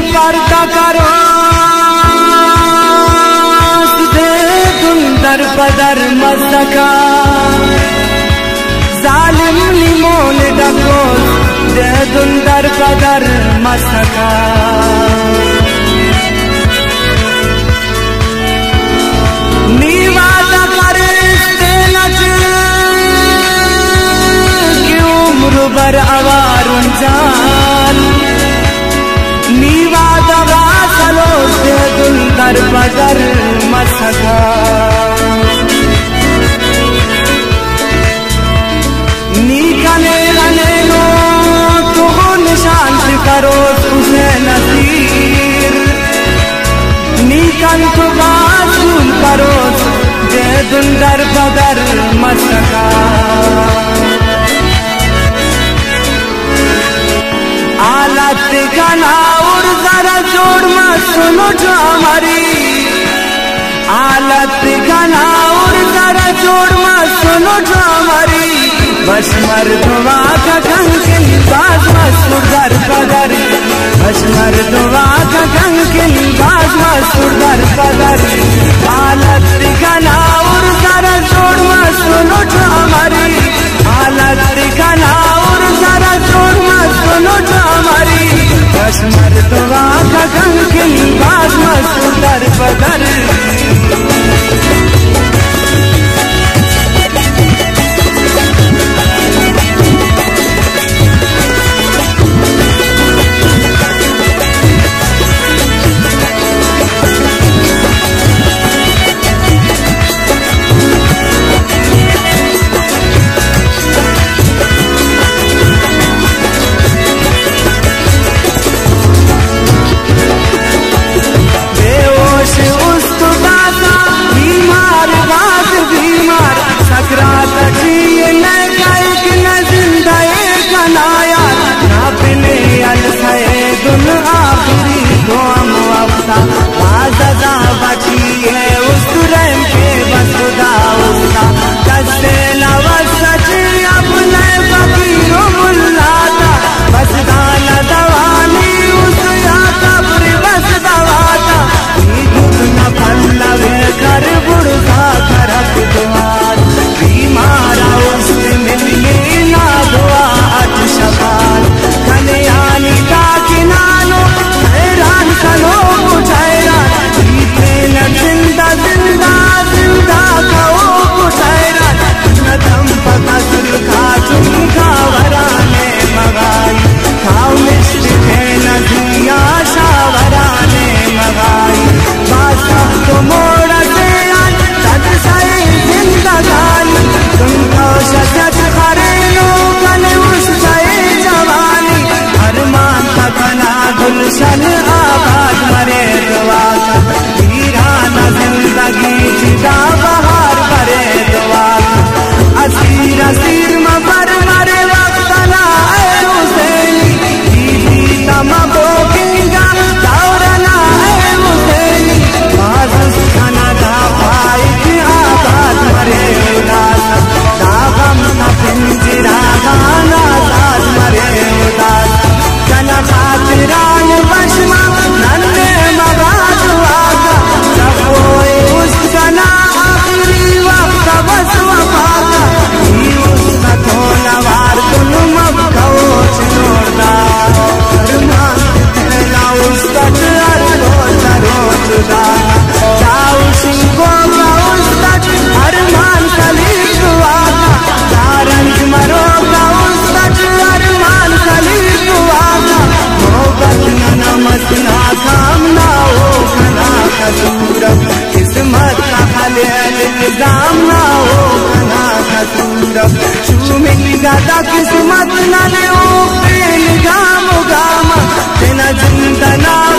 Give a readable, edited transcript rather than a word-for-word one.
पर्दा करो दे तुम दर बदर मस्तका जालिम लिमोन डको दे तुम दर बदर मस्तका नीवादा करे नच क्यों मुरुबर अवारुन जान नीवादा वासलो दे तुम दर बदर मस्तका करो तुझे नसीर नीकन तो बासूल करो दे दुंदर बदर मस्तका आलत गना और जरा जोड़ मत सुनो जो हमारी आलत गना और जरा जोड़ मत सुनो जो हमारी बस मर्दवा का कंकिल बाज मसूदर बदर बस मर्दवा का कंकिल बाज मसूदर बदर हालत दिखाना और जरा जोड़ मत सुनो जो हमारी हालत दिखाना और जरा जोड़ मत सुनो जो हमारी बस मर्दवा का कंकिल बाज मसूदर बदर किस्मत न ले ओ प्रेम गाम गाम तेना जिंदना